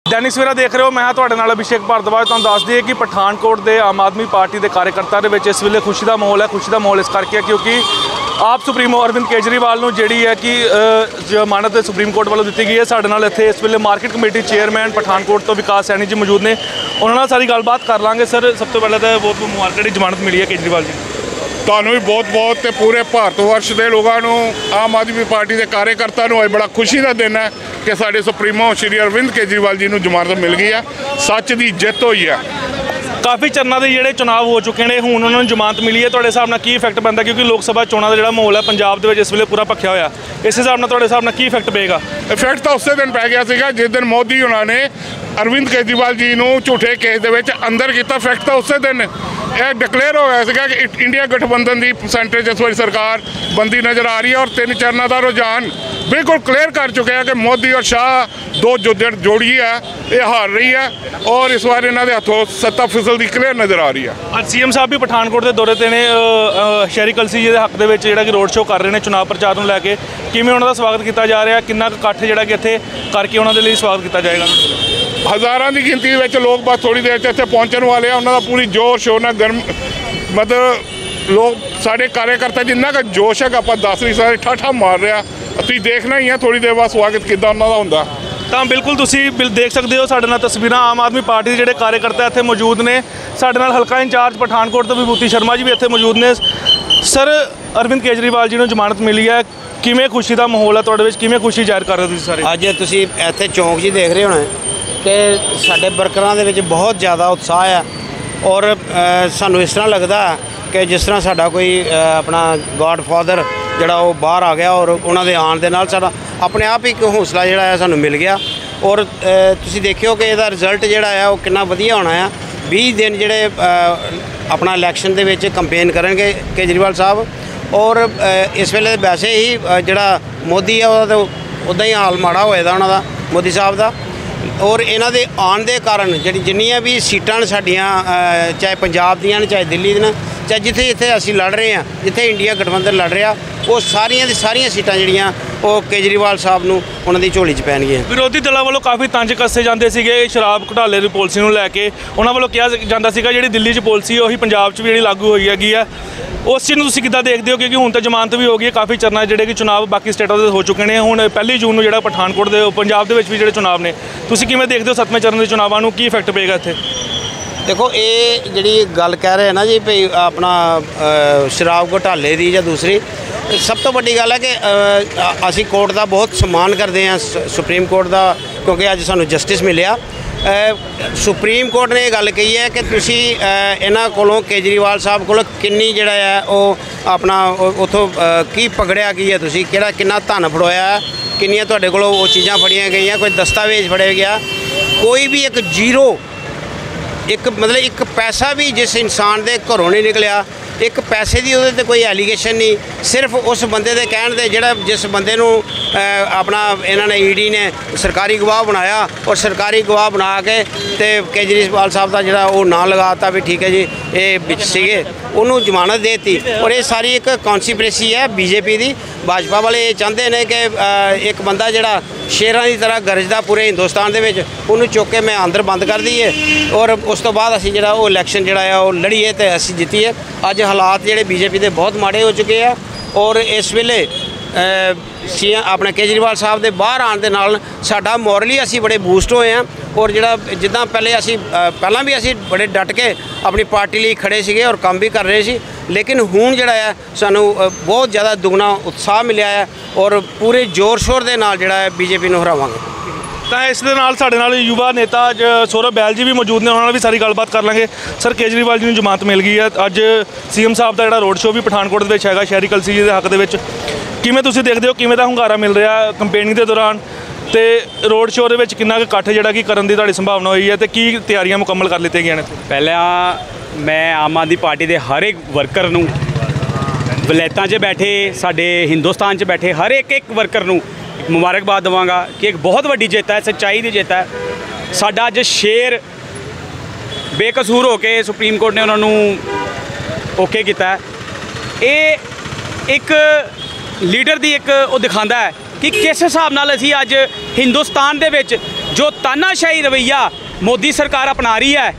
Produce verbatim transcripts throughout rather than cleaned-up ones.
दैनिक सवेरा देख रहे हो, मैं तुहाडे नाल अभिषेक भारद्वाज। तुहानूं दस दईए कि पठानकोट के आम आदमी पार्टी के कार्यकर्ता इस वेले खुशी का माहौल है। खुशी का माहौल इस करके क्योंकि आप सुप्रीमो अरविंद केजरीवाल नूं जिहड़ी है कि जमानत सुप्रीम कोर्ट वालों दी गई है। साडे नाल इत्थे इस वेले मार्केट कमेटी चेयरमैन पठानकोट तो विकास सैनी जी मौजूद ने, उन्हां नाल सारी गलबात कर लांगे। सर, सब तो पहले तो बहुत बहुत मुबारक जी, जमानत मिली है केजरीवाल जी। ਤੁਹਾਨੂੰ ਵੀ ਬਹੁਤ ਬਹੁਤ ਤੇ ਪੂਰੇ ਭਾਰਤ ਵਰਸ਼ ਦੇ ਲੋਕਾਂ ਨੂੰ, ਆਮ ਆਦਮੀ ਪਾਰਟੀ ਦੇ ਕਾਰਜਕਰਤਾ ਨੂੰ ਅੱਜ ਬੜਾ ਖੁਸ਼ੀ ਦਾ ਦਿਨ ਹੈ ਕਿ ਸਾਡੇ ਸੁਪਰੀਮੋ ਸ਼੍ਰੀ ਅਰਵਿੰਦ ਕੇਜਰੀਵਾਲ ਜੀ ਨੂੰ ਜ਼ਮਾਨਤ ਮਿਲ ਗਈ ਹੈ। ਸੱਚ ਦੀ ਜਿੱਤ ਹੋਈ ਹੈ। काफ़ी चरणों के जोड़े चुनाव हो चुके हैं, हूँ उन्होंने जमानत मिली है। तुहाडे हिसाब नाल की इफैक्ट बनता, क्योंकि लोक सभा चोणां दा जिहड़ा माहौल है पंजाब दे विच इस वेले पूरा भखिया होया, इस हिसाब नाल तुहाडे हिसाब नाल की इफैक्ट पेगा? इफैक्ट तो उस दिन पै गया सीगा जिस दिन मोदी उन्होंने अरविंद केजरीवाल जी ਨੂੰ ਝੂਠੇ ਕੇਸ ਦੇ ਵਿੱਚ ਅੰਦਰ ਕੀਤਾ। ਫੈਕਟ ਤਾਂ ਉਸੇ ਦਿਨ ਇਹ ਡਿਕਲੇਅਰ ਹੋਇਆ ਸੀਗਾ ਕਿ ਇੰਡੀਆ ਗਠਬੰਧਨ ਦੀ ਪਰਸੈਂਟੇਜ ਇਸ ਵਾਰੀ ਸਰਕਾਰ ਬੰਦੀ ਨਜ਼ਰ ਆ ਰਹੀ ਹੈ ਔਰ ਤਿੰਨ ਚਰਨਾਂ ਦਾ ਰੁਝਾਨ ਬਿਲਕੁਲ ਕਲੀਅਰ ਕਰ ਚੁੱਕਿਆ ਹੈ ਕਿ ਮੋਦੀ ਔਰ ਸ਼ਾਹ ਦੋ ਜੁੱਜੜ ਜੋੜੀ ਹੈ, ਇਹ ਹਾਰ ਰਹੀ ਹੈ ਔਰ ਇਸ ਵਾਰ ਇਹਨਾਂ ਦੇ ਹੱਥੋਂ ਸੱਤਾ ਫੀਸਦੀ ਕਲੀਅਰ ਨਜ਼ਰ ਆ ਰਹੀ ਹੈ। ਅੱਜ ਸੀਐਮ ਸਾਹਿਬ ਵੀ ਪਠਾਨਕੋਟ ਦੇ ਦੌਰੇ ਤੇ ਨੇ, ਸ਼ਹਿਰੀ ਕਲਸੀ ਜੀ ਦੇ ਹੱਕ ਦੇ ਵਿੱਚ ਜਿਹੜਾ ਕਿ ਰੋਡ ਸ਼ੋਅ ਕਰ ਰਹੇ ਨੇ ਚੁਣਾਵ ਪ੍ਰਚਾਰ ਨੂੰ ਲੈ ਕੇ। ਕਿਵੇਂ ਉਹਨਾਂ ਦਾ ਸਵਾਗਤ ਕੀਤਾ ਜਾ ਰਿਹਾ, ਕਿੰਨਾ ਕੁ ਇਕੱਠ ਜਿਹੜਾ ਕਿ ਇੱਥੇ ਕਰਕੇ ਉਹਨਾਂ ਦੇ ਲਈ ਸਵਾਗਤ ਕੀਤਾ ਜਾਏਗਾ? ਹਜ਼ਾਰਾਂ ਦੀ ਗਿਣਤੀ ਵਿੱਚ ਲੋਕ ਬਸ ਥੋੜ੍ਹੀ ਦੇਰ 'ਚ ਇੱਥੇ ਪਹੁੰਚਣ ਵਾਲੇ ਆ। ਉਹਨਾਂ ਦਾ ਪੂਰੀ ਜ਼ੋਰ ਸ਼ੋਰ ਨਾਲ ਗਰਮ ਮਤਲਬ ਲੋਕ ਸਾਡੇ ਕਾਰਜਕਰਤਾ ਜਿੰਨਾ ਕੁ ਜੋਸ਼ ਹੈਗਾ ਆਪਾਂ ਦੱਸ ਨਹੀਂ ਸਕਦੇ, ਠਾਠਾ ਮਾਰ ਰਿਹਾ। ਤੁਸੀਂ ਦੇਖਣਾ ਹੀ ਆ ਥੋੜ੍ਹੀ ਦੇਰ ਬਾਅਦ ਸਵਾਗਤ ਕਿੱਦਾਂ ਉਹਨਾਂ ਦਾ ਹੁੰਦਾ। ਤਾਂ ਬਿਲਕੁਲ ਤੁਸੀਂ ਬਿਲ ਦੇਖ ਸਕਦੇ ਹੋ ਸਾਡੇ ਨਾਲ ਤਸਵੀਰਾਂ ਆਮ ਆਦਮੀ ਪਾਰਟੀ ਦੇ ਜਿਹੜੇ ਕਾਰਜਕਰਤਾ ਇੱਥੇ ਮੌਜੂਦ ਨੇ। ਸਾਡੇ ਨਾਲ ਹਲਕਾ ਇੰਚਾਰਜ ਪਠਾਨਕੋਟ ਤੋਂ ਵਿਭੂਤੀ ਸ਼ਰਮਾ ਜੀ ਵੀ ਇੱਥੇ ਮੌਜੂਦ ਨੇ। ਸਰ, ਅਰਵਿੰਦ ਕੇਜਰੀਵਾਲ ਜੀ ਨੂੰ ਜ਼ਮਾਨਤ ਮਿਲੀ ਹੈ, ਕਿਵੇਂ ਖੁਸ਼ੀ ਦਾ ਮਾਹੌਲ ਹੈ ਤੁਹਾਡੇ ਵਿੱਚ, ਕਿਵੇਂ ਖੁਸ਼ੀ ਜ਼ਾਹਿਰ ਕਰ ਰਹੇ ਹੋ ਤੁਸੀਂ ਸਾਰੇ? ਅੱਜ ਤੁਸੀਂ ਇੱਥੇ ਚੌਂਕ ਜੀ ਦੇਖ ਰਹੇ ਹੋਣੇ ਕਿ ਸਾਡੇ ਵਰਕਰਾਂ ਦੇ ਵਿੱਚ ਬਹੁਤ ਜ਼ਿਆਦਾ ਉਤਸ਼ਾਹ ਹੈ ਔਰ ਸਾਨੂੰ ਇਸ ਤਰ੍ਹਾਂ ਲੱਗਦਾ ਕਿ ਜਿਸ ਤਰ੍ਹਾਂ ਸਾਡਾ ਕੋਈ ਆਪਣਾ ਗੋਡ ਫਾਦਰ ਜਿਹੜਾ ਉਹ ਬਾਹਰ ਆ ਗਿਆ ਔਰ ਉਹਨਾਂ ਦੇ ਆਉਣ ਦੇ ਨਾਲ ਸਾਡਾ ਆਪਣੇ ਆਪ ਹੀ ਇੱਕ ਹੌਸਲਾ ਜਿਹੜਾ ਹੈ ਸਾਨੂੰ ਮਿਲ ਗਿਆ। ਔਰ ਤੁਸੀਂ ਦੇਖਿਓ ਕਿ ਇਹਦਾ ਰਿਜ਼ਲਟ ਜਿਹੜਾ ਆ ਉਹ ਕਿੰਨਾ ਵਧੀਆ ਹੋਣਾ ਆ। ਵੀਹ ਦਿਨ ਜਿਹੜੇ ਆਪਣਾ ਇਲੈਕਸ਼ਨ ਦੇ ਵਿੱਚ ਕੰਪੇਨ ਕਰਨਗੇ ਕੇਜਰੀਵਾਲ ਸਾਹਿਬ ਔਰ ਇਸ ਵੇਲੇ ਵੈਸੇ ਹੀ ਜਿਹੜਾ ਮੋਦੀ ਆ ਉਹਦਾ ਤਾਂ ਉੱਦਾਂ ਹੀ ਹਾਲ ਮਾੜਾ ਹੋਇਆ ਦਾ ਉਹਨਾਂ ਦਾ, ਮੋਦੀ ਸਾਹਿਬ ਦਾ। ਔਰ ਇਹਨਾਂ ਦੇ ਆਉਣ ਦੇ ਕਾਰਨ ਜਿਹੜੀ ਜਿੰਨੀਆਂ ਵੀ ਸੀਟਾਂ ਨੇ ਸਾਡੀਆਂ, ਚਾਹੇ ਪੰਜਾਬ ਦੀਆਂ ਨੇ ਚਾਹੇ ਦਿੱਲੀ ਦੀਆਂ, ਚਾਹੇ ਜਿੱਥੇ ਜਿੱਥੇ ਅਸੀਂ ਲੜ ਰਹੇ ਹਾਂ, ਜਿੱਥੇ ਇੰਡੀਆ ਗਠਬੰਧਨ ਲੜ ਰਿਹਾ, ਉਹ ਸਾਰੀਆਂ ਦੀ ਸਾਰੀਆਂ ਸੀਟਾਂ ਜਿਹੜੀਆਂ ਉਹ ਕੇਜਰੀਵਾਲ ਸਾਹਿਬ ਨੂੰ ਉਹਨਾਂ ਦੀ ਝੋਲੀ 'ਚ ਪੈਣਗੀਆਂ। ਵਿਰੋਧੀ ਦਲਾਂ ਵੱਲੋਂ ਕਾਫੀ ਤੰਜ ਕੱਸੇ ਜਾਂਦੇ ਸੀਗੇ ਸ਼ਰਾਬ ਘੁਟਾਲੇ ਦੀ ਪਾਲਿਸੀ ਨੂੰ ਲੈ ਕੇ। ਉਹਨਾਂ ਵੱਲੋਂ ਕਿਹਾ ਜਾਂਦਾ ਸੀਗਾ ਜਿਹੜੀ ਦਿੱਲੀ 'ਚ ਪਾਲਿਸੀ ਉਹੀ ਪੰਜਾਬ 'ਚ ਵੀ ਜਿਹੜੀ ਲਾਗੂ ਹੋਈ ਹੈਗੀ ਆ। ਉਸ ਚੀਜ਼ ਨੂੰ ਤੁਸੀਂ ਕਿੱਦਾਂ ਦੇਖਦੇ ਹੋ? ਕਿਉਂਕਿ ਹੁਣ ਤਾਂ ਜ਼ਮਾਨਤ ਵੀ ਹੋ ਗਈ ਹੈ, ਕਾਫੀ ਚਰਨਾਂ ਜਿਹੜੇ ਕਿ ਚੁਣਾਵ ਬਾਕੀ ਸਟੇਟਾਂ ਦੇ ਹੋ ਚੁੱਕੇ ਨੇ। ਹੁਣ ਪਹਿਲੀ ਜੂਨ ਨੂੰ ਜਿਹੜਾ ਪਠਾਨਕੋਟ ਦੇ ਪੰਜਾਬ ਦੇ ਵਿੱਚ ਵੀ ਜਿਹੜੇ ਚੁਣਾਵ ਨੇ, ਤੁਸੀਂ ਕਿਵੇਂ ਦੇਖਦੇ ਹੋ ਸੱਤਵੇਂ ਚਰਨ ਦੇ ਚੁਣਾਵਾਂ ਨੂੰ, ਕੀ ਇਫੈਕਟ ਪਏਗਾ ਇੱਥੇ? ਦੇਖੋ, ਇਹ ਜਿਹੜੀ ਗੱਲ ਕਹਿ ਰਹੇ ਨਾ ਜੀ ਵੀ ਆਪਣਾ ਸ਼ਰਾਬ ਘੁਟਾਲੇ ਦੀ ਜਾਂ ਦੂਸਰੀ, ਸਭ ਤੋਂ ਵੱਡੀ ਗੱਲ ਹੈ ਕਿ ਅਸੀਂ ਕੋਰਟ ਦਾ ਬਹੁਤ ਸਨਮਾਨ ਕਰਦੇ ਹਾਂ, ਸੁਪਰੀਮ ਕੋਰਟ ਦਾ, ਕਿਉਂਕਿ ਅੱਜ ਸਾਨੂੰ ਜਸਟਿਸ ਮਿਲਿਆ। ਸੁਪਰੀਮ ਕੋਰਟ ਨੇ ਇਹ ਗੱਲ ਕਹੀ ਹੈ ਕਿ ਤੁਸੀਂ ਇਹਨਾਂ ਕੋਲੋਂ ਕੇਜਰੀਵਾਲ ਸਾਹਿਬ ਕੋਲੋਂ ਕਿੰਨੀ ਜਿਹੜਾ ਹੈ ਉਹ ਆਪਣਾ ਉੱਥੋਂ ਕੀ ਪਕੜਿਆ ਕੀ ਹੈ, ਤੁਸੀਂ ਕਿਹੜਾ ਕਿੰਨਾ ਧਨ ਫੜੋਇਆ, ਕਿੰਨੀਆਂ ਤੁਹਾਡੇ ਕੋਲੋਂ ਉਹ ਚੀਜ਼ਾਂ ਫੜੀਆਂ ਗਈਆਂ, ਕੋਈ ਦਸਤਾਵੇਜ਼ ਫੜਿਆ ਗਿਆ, ਕੋਈ ਵੀ ਇੱਕ ਜ਼ੀਰੋ, ਇੱਕ ਮਤਲਬ ਇੱਕ ਪੈਸਾ ਵੀ ਜਿਸ ਇਨਸਾਨ ਦੇ ਘਰੋਂ ਨਹੀਂ ਨਿਕਲਿਆ, ਇੱਕ ਪੈਸੇ ਦੀ ਉਹਦੇ 'ਤੇ ਕੋਈ ਐਲੀਗੇਸ਼ਨ ਨਹੀਂ। ਸਿਰਫ ਉਸ ਬੰਦੇ ਦੇ ਕਹਿਣ 'ਤੇ ਜਿਹੜਾ ਜਿਸ ਬੰਦੇ ਨੂੰ ਆਪਣਾ ਇਹਨਾਂ ਨੇ ਈ ਡੀ ਨੇ ਸਰਕਾਰੀ ਗਵਾਹ ਬਣਾਇਆ ਔਰ ਸਰਕਾਰੀ ਗਵਾਹ ਬਣਾ ਕੇ ਅਤੇ ਕੇਜਰੀਵਾਲ ਸਾਹਿਬ ਦਾ ਜਿਹੜਾ ਉਹ ਨਾਂ ਲਗਾ ਦਿੱਤਾ ਵੀ ਠੀਕ ਹੈ ਜੀ ਇਹ ਵਿੱਚ ਸੀਗੇ, ਉਹਨੂੰ ਜ਼ਮਾਨਤ ਦੇ ਦਿੱਤੀ। ਔਰ ਇਹ ਸਾਰੀ ਇੱਕ ਕੌਂਸਪੀਰੇਸੀ ਹੈ ਬੀਜੇਪੀ ਦੀ। ਭਾਜਪਾ ਵਾਲੇ ਇਹ ਚਾਹੁੰਦੇ ਨੇ ਕਿ ਇੱਕ ਬੰਦਾ ਜਿਹੜਾ ਸ਼ੇਰਾਂ ਦੀ ਤਰ੍ਹਾਂ ਗਰਜਦਾ ਪੂਰੇ ਹਿੰਦੁਸਤਾਨ ਦੇ ਵਿੱਚ, ਉਹਨੂੰ ਚੁੱਕ ਕੇ ਮੈਂ ਅੰਦਰ ਬੰਦ ਕਰ ਦਈਏ ਔਰ ਉਸ ਤੋਂ ਬਾਅਦ ਅਸੀਂ ਜਿਹੜਾ ਉਹ ਇਲੈਕਸ਼ਨ ਜਿਹੜਾ ਆ ਉਹ ਲੜੀਏ ਅਤੇ ਅਸੀਂ ਜਿੱਤੀਏ। ਅੱਜ ਹਾਲਾਤ ਜਿਹੜੇ ਬੀਜੇਪੀ ਦੇ ਬਹੁਤ ਮਾੜੇ ਹੋ ਚੁੱਕੇ ਆ ਔਰ ਇਸ ਵੇਲੇ ਸੀ ਆਪਣੇ ਕੇਜਰੀਵਾਲ ਸਾਹਿਬ ਦੇ ਬਾਹਰ ਆਉਣ ਦੇ ਨਾਲ ਸਾਡਾ ਮੋਰਲੀ ਅਸੀਂ ਬੜੇ ਬੂਸਟ ਹੋਏ ਹਾਂ। ਔਰ ਜਿਹੜਾ ਜਿੱਦਾਂ ਪਹਿਲੇ ਅਸੀਂ ਪਹਿਲਾਂ ਵੀ ਅਸੀਂ ਬੜੇ ਡਟ ਕੇ ਆਪਣੀ ਪਾਰਟੀ ਲਈ ਖੜੇ ਸੀਗੇ ਔਰ ਕੰਮ ਵੀ ਕਰ ਰਹੇ ਸੀ, ਲੇਕਿਨ ਹੁਣ ਜਿਹੜਾ ਹੈ ਸਾਨੂੰ ਬਹੁਤ ਜ਼ਿਆਦਾ ਦੁੱਗਣਾ ਉਤਸ਼ਾਹ ਮਿਲਿਆ ਹੈ ਔਰ ਪੂਰੇ ਜ਼ੋਰ ਸ਼ੋਰ ਦੇ ਨਾਲ ਜਿਹੜਾ ਹੈ ਬੀਜੇਪੀ ਨੂੰ ਹਰਾਵਾਂਗੇ। ਤਾਂ ਇਸ ਦੇ ਨਾਲ ਸਾਡੇ ਨਾਲ ਯੁਵਾ ਨੇਤਾ ਸੌਰਭ ਬੈਲ ਜੀ ਵੀ ਮੌਜੂਦ ਨੇ, ਉਹਨਾਂ ਨਾਲ ਵੀ ਸਾਰੀ ਗੱਲਬਾਤ ਕਰ ਲਾਂਗੇ। ਸਰ, ਕੇਜਰੀਵਾਲ ਜੀ ਨੂੰ ਜ਼ਮਾਨਤ ਮਿਲ ਗਈ ਹੈ, ਅੱਜ ਸੀਐਮ ਸਾਹਿਬ ਦਾ ਜਿਹੜਾ ਰੋਡ ਸ਼ੋਅ ਵੀ ਪਠਾਨਕੋਟ ਦੇ ਵਿੱਚ ਹੈਗਾ ਸ਼ਹਿਰੀ ਕਲਸੀ ਜੀ ਦੇ ਹੱਕ ਦੇ ਵਿੱਚ, ਕਿਵੇਂ ਤੁਸੀਂ ਦੇਖਦੇ ਹੋ, ਕਿਵੇਂ ਦਾ ਹੁੰਗਾਰਾ ਮਿਲ ਰਿਹਾ ਕੰਪੇਨਿੰਗ ਦੇ ਦੌਰਾਨ, ਤੇ ਰੋਡ ਸ਼ੋਅ ਦੇ ਵਿੱਚ ਕਿੰਨਾ ਕੁ ਇਕੱਠ ਜਿਹੜਾ ਕਿ ਕਰਨ ਦੀ ਤੁਹਾਡੀ ਸੰਭਾਵਨਾ ਹੋਈ ਹੈ ਤੇ ਕੀ ਤਿਆਰੀਆਂ ਮੁਕੰਮਲ ਕਰ ਲਿੱਤੀਆਂ ਗਈਆਂ ਨੇ? ਪਹਿਲਾਂ ਮੈਂ ਆਮ ਆਦਮੀ ਪਾਰਟੀ ਦੇ ਹਰ ਇੱਕ ਵਰਕਰ ਨੂੰ, ਵਲੈਤਾਂ 'ਚ ਬੈਠੇ ਸਾਡੇ ਹਿੰਦੁਸਤਾਨ 'ਚ ਬੈਠੇ ਹਰ ਇੱਕ ਇੱਕ ਵਰਕਰ ਨੂੰ ਮੁਬਾਰਕਬਾਦ ਦੇਵਾਂਗਾ ਕਿ ਇੱਕ ਬਹੁਤ ਵੱਡੀ ਜਿੱਤ ਹੈ, ਸੱਚਾਈ ਦੀ ਜਿੱਤ ਹੈ। ਸਾਡਾ ਅੱਜ ਸ਼ੇਰ ਬੇਕਸੂਰ ਹੋ ਕੇ ਸੁਪਰੀਮ ਕੋਰਟ ਨੇ ਉਹਨਾਂ ਨੂੰ ਓਕੇ ਕੀਤਾ। ਇਹ ਇੱਕ ਲੀਡਰ ਦੀ ਇੱਕ ਉਹ ਦਿਖਾਉਂਦਾ ਹੈ ਕਿ ਕਿਸ ਹਿਸਾਬ ਨਾਲ ਅਸੀਂ ਅੱਜ ਹਿੰਦੁਸਤਾਨ ਦੇ ਵਿੱਚ ਜੋ ਤਾਨਾਸ਼ਾਹੀ ਰਵੱਈਆ ਮੋਦੀ ਸਰਕਾਰ ਅਪਣਾ ਰਹੀ ਹੈ,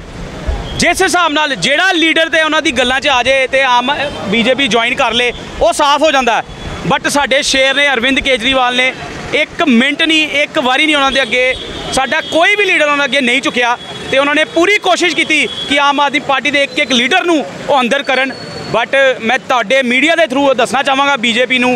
ਜਿਸ ਹਿਸਾਬ ਨਾਲ ਜਿਹੜਾ ਲੀਡਰ ਤੇ ਉਹਨਾਂ ਦੀ ਗੱਲਾਂ 'ਚ ਆ ਜਾਏ ਤੇ ਆਮ ਬੀਜੇਪੀ ਜੁਆਇਨ ਕਰ ਲੇ, ਉਹ ਸਾਫ਼ ਹੋ ਜਾਂਦਾ। ਬਟ ਸਾਡੇ ਸ਼ੇਰ ਨੇ ਅਰਵਿੰਦ ਕੇਜਰੀਵਾਲ ਨੇ ਇੱਕ ਮਿੰਟ ਨਹੀਂ, ਇੱਕ ਵਾਰੀ ਨਹੀਂ ਉਹਨਾਂ ਦੇ ਅੱਗੇ, ਸਾਡਾ ਕੋਈ ਵੀ ਲੀਡਰ ਉਹਨਾਂ ਅੱਗੇ ਨਹੀਂ ਝੁਕਿਆ ਤੇ ਉਹਨਾਂ ਨੇ ਪੂਰੀ ਕੋਸ਼ਿਸ਼ ਕੀਤੀ ਕਿ ਆਮ ਆਦਮੀ ਪਾਰਟੀ ਦੇ ਇੱਕ ਇੱਕ ਲੀਡਰ ਨੂੰ ਉਹ ਅੰਦਰ ਕਰਨ। ਬਟ ਮੈਂ ਤੁਹਾਡੇ ਮੀਡੀਆ ਦੇ ਥਰੂ ਦੱਸਣਾ ਚਾਹਾਂਗਾ ਬੀਜੇਪੀ ਨੂੰ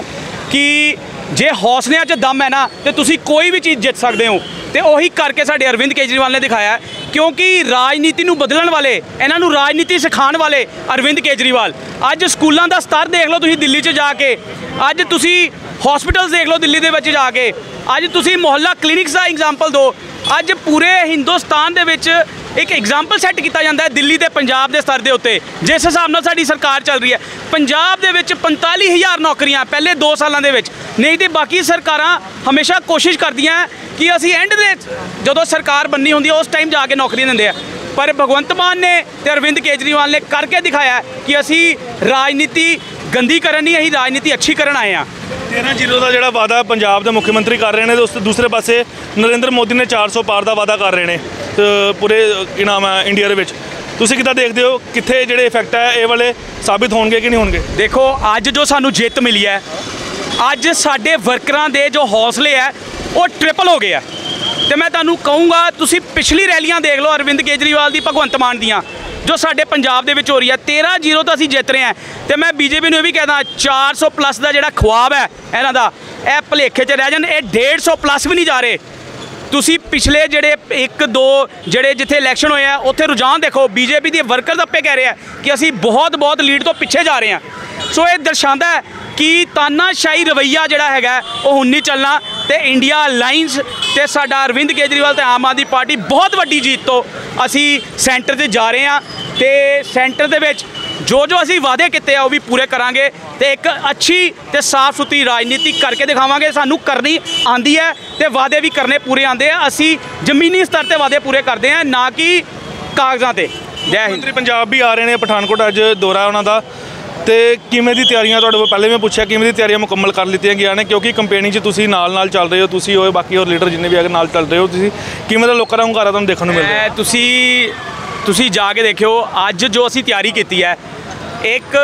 ਕਿ ਜੇ ਹੌਸਲਿਆਂ 'ਚ ਦਮ ਹੈ ਨਾ ਤੇ ਤੁਸੀਂ ਕੋਈ ਵੀ ਚੀਜ਼ ਜਿੱਤ ਸਕਦੇ ਹੋ, ਤੇ ਉਹੀ ਕਰਕੇ ਸਾਡੇ ਅਰਵਿੰਦ ਕੇਜਰੀਵਾਲ ਨੇ ਦਿਖਾਇਆ। ਕਿਉਂਕਿ ਰਾਜਨੀਤੀ ਨੂੰ ਬਦਲਣ ਵਾਲੇ, ਇਹਨਾਂ ਨੂੰ ਰਾਜਨੀਤੀ ਸਿਖਾਉਣ ਵਾਲੇ ਅਰਵਿੰਦ ਕੇਜਰੀਵਾਲ। ਅੱਜ ਸਕੂਲਾਂ ਦਾ ਸਤਰ ਦੇਖ ਲਓ ਤੁਸੀਂ ਦਿੱਲੀ 'ਚ ਜਾ ਕੇ, ਅੱਜ ਤੁਸੀਂ ਹਸਪੀਟਲਸ ਦੇਖ ਲਓ ਦਿੱਲੀ ਦੇ ਵਿੱਚ ਜਾ ਕੇ, ਅੱਜ ਤੁਸੀਂ ਮੁਹੱਲਾ ਕਲੀਨਿਕਸ ਦਾ ਐਗਜ਼ਾਮਪਲ ਦਿਓ। ਅੱਜ ਪੂਰੇ ਹਿੰਦੁਸਤਾਨ ਦੇ ਵਿੱਚ ਇੱਕ ਐਗਜ਼ਾਮਪਲ ਸੈੱਟ ਕੀਤਾ ਜਾਂਦਾ ਹੈ ਦਿੱਲੀ ਤੇ ਪੰਜਾਬ ਦੇ ਸਤਰ ਦੇ ਉੱਤੇ, ਜਿਸ ਹਿਸਾਬ ਨਾਲ ਸਾਡੀ ਸਰਕਾਰ ਚੱਲ ਰਹੀ ਹੈ। ਪੰਜਾਬ ਦੇ ਵਿੱਚ ਪੰਤਾਲੀ ਹਜ਼ਾਰ ਨੌਕਰੀਆਂ ਪਹਿਲੇ ਦੋ ਸਾਲਾਂ ਦੇ ਵਿੱਚ, ਨਹੀਂ ਤੇ ਬਾਕੀ ਸਰਕਾਰਾਂ ਹਮੇਸ਼ਾ ਕੋਸ਼ਿਸ਼ ਕਰਦੀਆਂ ਕਿ ਅਸੀਂ ਐਂਡ ਦੇ ਜਦੋਂ ਸਰਕਾਰ ਬੰਨੀ ਹੁੰਦੀ ਹੈ ਉਸ ਟਾਈਮ ਜਾ ਕੇ ਨੌਕਰੀਆਂ ਦਿੰਦੇ ਆ, ਪਰ ਭਗਵੰਤ ਮਾਨ ਨੇ ਤੇ ਅਰਵਿੰਦ ਕੇਜਰੀਵਾਲ ਨੇ ਕਰਕੇ ਦਿਖਾਇਆ ਕਿ ਅਸੀਂ ਰਾਜਨੀਤੀ ਗੰਦੀ ਕਰਨ ਨਹੀਂ, ਅਸੀਂ ਰਾਜਨੀਤੀ ਅੱਛੀ ਕਰਨ ਆਏ ਹਾਂ। ਤੇਰਾਂ ਜ਼ੀਰੋ ਦਾ ਜਿਹੜਾ ਵਾਅਦਾ ਪੰਜਾਬ ਦੇ ਮੁੱਖ ਮੰਤਰੀ ਕਰ ਰਹੇ ਨੇ, ਤੇ ਉਸ ਦੂਸਰੇ ਪਾਸੇ ਨਰਿੰਦਰ ਮੋਦੀ ਨੇ ਚਾਰ ਸੌ ਪਾਰ ਦਾ ਵਾਅਦਾ ਕਰ ਰਹੇ ਨੇ ਪੂਰੇ ਕੀ ਨਾਮ ਹੈ ਇੰਡੀਆ ਦੇ ਵਿੱਚ। ਤੁਸੀਂ ਕਿੱਦਾਂ ਦੇਖਦੇ ਹੋ, ਕਿੱਥੇ ਜਿਹੜੇ ਇਫੈਕਟ ਹੈ ਇਹ ਵਾਲੇ ਸਾਬਿਤ ਹੋਣਗੇ ਕਿ ਨਹੀਂ ਹੋਣਗੇ? ਦੇਖੋ, ਅੱਜ ਜੋ ਸਾਨੂੰ ਜਿੱਤ ਮਿਲੀ ਹੈ, ਅੱਜ ਸਾਡੇ ਵਰਕਰਾਂ ਦੇ ਜੋ ਹੌਸਲੇ ਹੈ ਉਹ ਟ੍ਰਿਪਲ ਹੋ ਗਏ ਆ। ਤੇ ਮੈਂ ਤੁਹਾਨੂੰ ਕਹੂੰਗਾ, ਤੁਸੀਂ ਪਿਛਲੀ ਰੈਲੀਆਂ ਦੇਖ ਲਓ ਅਰਵਿੰਦ ਕੇਜਰੀਵਾਲ ਦੀ, ਭਗਵੰਤ ਮਾਨ ਦੀਆਂ, ਜੋ ਸਾਡੇ ਪੰਜਾਬ ਦੇ ਵਿੱਚ ਹੋ ਰਹੀ ਹੈ। ਤੇਰਾਂ ਜ਼ੀਰੋ ਤਾਂ ਅਸੀਂ ਜਿੱਤ ਰਹੇ ਹਾਂ। ਤੇ ਮੈਂ ਬੀਜੇਪੀ ਨੂੰ ਇਹ ਵੀ ਕਹਿੰਦਾ, ਚਾਰ ਸੌ ਪਲੱਸ ਦਾ ਜਿਹੜਾ ਖੁਆਬ ਹੈ ਇਹਨਾਂ ਦਾ, ਇਹ ਭੁਲੇਖੇ 'ਚ ਰਹਿ ਜਾਣ। ਇਹ ਡੇਢ ਸੌ ਪਲੱਸ ਵੀ ਨਹੀਂ ਜਾ ਰਹੇ। ਤੁਸੀਂ ਪਿਛਲੇ ਜਿਹੜੇ ਇੱਕ ਦੋ ਜਿਹੜੇ ਜਿੱਥੇ ਇਲੈਕਸ਼ਨ ਹੋਏ ਆ ਉੱਥੇ ਰੁਝਾਨ ਦੇਖੋ, ਬੀਜੇਪੀ ਦੇ ਵਰਕਰ ਆਪੇ ਕਹਿ ਰਹੇ ਆ ਕਿ ਅਸੀਂ ਬਹੁਤ ਬਹੁਤ ਲੀਡ ਤੋਂ ਪਿੱਛੇ ਜਾ ਰਹੇ ਹਾਂ। ਸੋ ਇਹ ਦਰਸਾਉਂਦਾ ਹੈ ਕਿ ਤਾਨਾਸ਼ਾਹੀ ਰਵੱਈਆ ਜਿਹੜਾ ਹੈਗਾ ਉਹ ਹੁਣ ਨਹੀਂ ਚੱਲਣਾ। ਤੇ ਇੰਡੀਆ ਅਲਾਈਅੰਸ ਤੇ ਸਾਡਾ ਅਰਵਿੰਦ ਕੇਜਰੀਵਾਲ ਤੇ ਆਮ ਆਦਮੀ ਪਾਰਟੀ ਬਹੁਤ ਵੱਡੀ ਜੀਤ ਤੋਂ ਅਸੀਂ ਸੈਂਟਰ 'ਤੇ ਜਾ ਰਹੇ ਹਾਂ, ਤੇ ਸੈਂਟਰ ਦੇ ਵਿੱਚ ਜੋ ਜੋ ਅਸੀਂ ਵਾਅਦੇ ਕੀਤੇ ਆ ਉਹ ਵੀ ਪੂਰੇ ਕਰਾਂਗੇ, ਤੇ ਇੱਕ ਅੱਛੀ ਤੇ ਸਾਫ਼ ਸੁਥਰੀ ਰਾਜਨੀਤੀ ਕਰਕੇ ਦਿਖਾਵਾਂਗੇ। ਸਾਨੂੰ ਕਰਨੀ ਆਂਦੀ ਹੈ ਤੇ ਵਾਅਦੇ ਵੀ ਕਰਨੇ ਪੂਰੇ ਆਉਂਦੇ ਆ। ਅਸੀਂ ਜ਼ਮੀਨੀ ਸਤਰ ਤੇ ਵਾਅਦੇ ਪੂਰੇ ਕਰਦੇ ਹਾਂ, ਨਾ ਕਿ ਕਾਗਜ਼ਾਂ ਤੇ। ਜੈ ਹਿੰਦ। ਮੰਤਰੀ ਪੰਜਾਬ ਵੀ ਆ ਰਹੇ ਨੇ, ਪਠਾਨਕੋਟ ਅੱਜ ਦੌਰਾ ਉਹਨਾਂ ਦਾ, ਤੇ ਕਿਵੇਂ ਦੀ ਤਿਆਰੀਆਂ ਤੁਹਾਡੇ ਕੋਲ? ਪਹਿਲੇ ਮੈਂ ਪੁੱਛਿਆ ਕਿਵੇਂ ਦੀ ਤਿਆਰੀਆਂ ਮੁਕੰਮਲ ਕਰ ਲਿੱਤੀਆਂ ਗਈਆਂ ਨੇ, ਕਿਉਂਕਿ ਕੰਪੇਨਿੰਗ 'ਚ ਤੁਸੀਂ ਨਾਲ ਨਾਲ ਚੱਲ ਰਹੇ ਹੋ, ਤੁਸੀਂ ਹੋਏ ਬਾਕੀ ਹੋਰ ਲੀਡਰ ਜਿੰਨੇ ਵੀ ਹੈਗੇ ਨਾਲ ਚੱਲ ਰਹੇ ਹੋ, ਤੁਸੀਂ ਕਿਵੇਂ ਦਾ ਲੋਕਾਂ ਦਾ ਹੁੰਗਾਰਾ ਤੁਹਾਨੂੰ ਦੇਖਣ ਨੂੰ ਮਿਲ ਰਿਹਾ? ਤੁਸੀਂ ਤੁਸੀਂ ਜਾ ਕੇ ਦੇਖਿਓ, ਅੱਜ ਜੋ ਅਸੀਂ ਤਿਆਰੀ ਕੀਤੀ ਹੈ, ਇੱਕ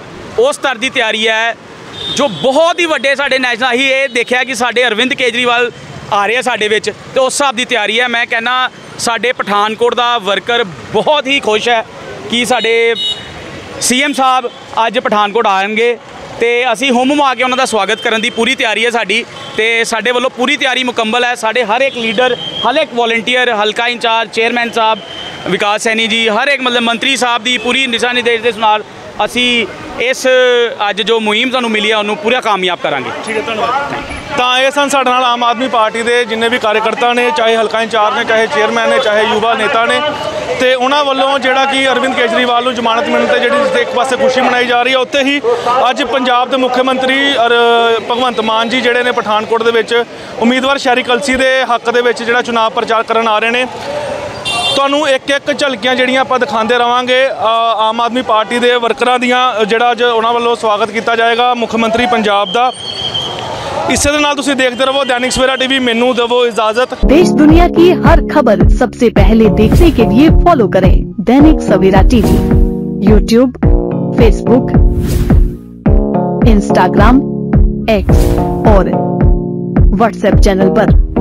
ਉਸ ਤਰ੍ਹਾਂ ਦੀ ਤਿਆਰੀ ਹੈ ਜੋ ਬਹੁਤ ਹੀ ਵੱਡੇ ਸਾਡੇ ਨੈਸ਼ਨਲ, ਅਸੀਂ ਇਹ ਦੇਖਿਆ ਕਿ ਸਾਡੇ ਅਰਵਿੰਦ ਕੇਜਰੀਵਾਲ ਆ ਰਹੇ ਆ ਸਾਡੇ ਵਿੱਚ, ਤੇ ਉਸ ਹਿਸਾਬ ਦੀ ਤਿਆਰੀ ਹੈ। ਮੈਂ ਕਹਿੰਦਾ ਸਾਡੇ ਪਠਾਨਕੋਟ ਦਾ ਵਰਕਰ ਬਹੁਤ ਹੀ ਖੁਸ਼ ਹੈ ਕਿ ਸਾਡੇ ਸੀ ਐਮ ਸਾਹਿਬ ਅੱਜ ਪਠਾਨਕੋਟ ਆਉਣਗੇ, ਤੇ ਅਸੀਂ ਹੁੰਮ ਹੁਮਾ ਕੇ ਉਹਨਾਂ ਦਾ ਸਵਾਗਤ ਕਰਨ ਦੀ ਪੂਰੀ ਤਿਆਰੀ ਹੈ ਸਾਡੀ, ਤੇ ਸਾਡੇ ਵੱਲੋਂ ਪੂਰੀ ਤਿਆਰੀ ਮੁਕੰਮਲ ਹੈ। ਸਾਡੇ ਹਰ ਇੱਕ ਲੀਡਰ, ਹਰ ਇੱਕ ਵੋਲੰਟੀਅਰ, ਹਲਕਾ ਇੰਚਾਰਜ, ਚੇਅਰਮੈਨ ਸਾਹਿਬ ਵਿਕਾਸ ਸੈਣੀ ਜੀ, ਹਰ ਇੱਕ ਮਤਲਬ ਮੰਤਰੀ ਸਾਹਿਬ ਦੀ ਪੂਰੀ ਦਿਸ਼ਾ ਨਿਰਦੇਸ਼ ਦੇ ਨਾਲ ਅਸੀਂ ਇਸ ਅੱਜ ਜੋ ਮੁਹਿੰਮ ਸਾਨੂੰ ਮਿਲੀ ਹੈ ਉਹਨੂੰ ਪੂਰਾ ਕਾਮਯਾਬ ਕਰਾਂਗੇ। ਠੀਕ ਹੈ, ਧੰਨਵਾਦ। ਤਾਂ ਇਹ ਸਨ ਸਾਡੇ ਨਾਲ ਆਮ ਆਦਮੀ ਪਾਰਟੀ ਦੇ ਜਿੰਨੇ ਵੀ ਕਾਰਜਕਰਤਾ ਨੇ, ਚਾਹੇ ਹਲਕਾ ਇੰਚਾਰਜ ਨੇ, ਚਾਹੇ ਚੇਅਰਮੈਨ ਨੇ, ਚਾਹੇ ਯੁਵਾ ਨੇਤਾ ਨੇ, ਤੇ ਉਹਨਾਂ ਵੱਲੋਂ ਜਿਹੜਾ ਕਿ ਅਰਵਿੰਦ ਕੇਜਰੀਵਾਲ ਨੂੰ ਜ਼ਮਾਨਤ ਮਿਲਣ ਤੇ ਜਿਹੜੀ ਇੱਕ ਪਾਸੇ ਖੁਸ਼ੀ ਮਨਾਈ ਜਾ ਰਹੀ ਹੈ, ਉੱਥੇ ਹੀ ਅੱਜ ਪੰਜਾਬ ਦੇ ਮੁੱਖ ਮੰਤਰੀ ਔਰ ਭਗਵੰਤ ਮਾਨ ਜੀ ਜਿਹੜੇ ਨੇ ਪਠਾਨਕੋਟ ਦੇ ਵਿੱਚ ਉਮੀਦਵਾਰ ਸ਼ਹਿਰੀ ਕਲਸੀ ਦੇ ਹੱਕ ਦੇ ਵਿੱਚ ਜਿਹੜਾ ਚੁਣਾਵ ਪ੍ਰਚਾਰ ਕਰਨ ਆ ਰਹੇ ਨੇ। ਤੁਹਾਨੂੰ ਇੱਕ ਇੱਕ ਝਲਕੀਆਂ ਜਿਹੜੀਆਂ ਆਪਾਂ ਦਿਖਾਉਂਦੇ ਰਵਾਂਗੇ ਆਮ ਆਦਮੀ ਪਾਰਟੀ ਦੇ ਵਰਕਰਾਂ ਦੀਆਂ, ਜਿਹੜਾ ਅੱਜ ਉਹਨਾਂ ਵੱਲੋਂ ਸਵਾਗਤ ਕੀਤਾ ਜਾਏਗਾ ਮੁੱਖ ਮੰਤਰੀ ਪੰਜਾਬ ਦਾ। ਇਸੇ ਦੇ ਨਾਲ ਤੁਸੀਂ ਦੇਖਦੇ ਰਹੋ दैनिक सवेरा टीवी। मेनू देवो इजाजत। देश दुनिया की हर खबर सबसे पहले देखने के लिए फॉलो करें Dainik Savera TV, YouTube, Facebook, Instagram, X और व्हाट्सएप चैनल पर।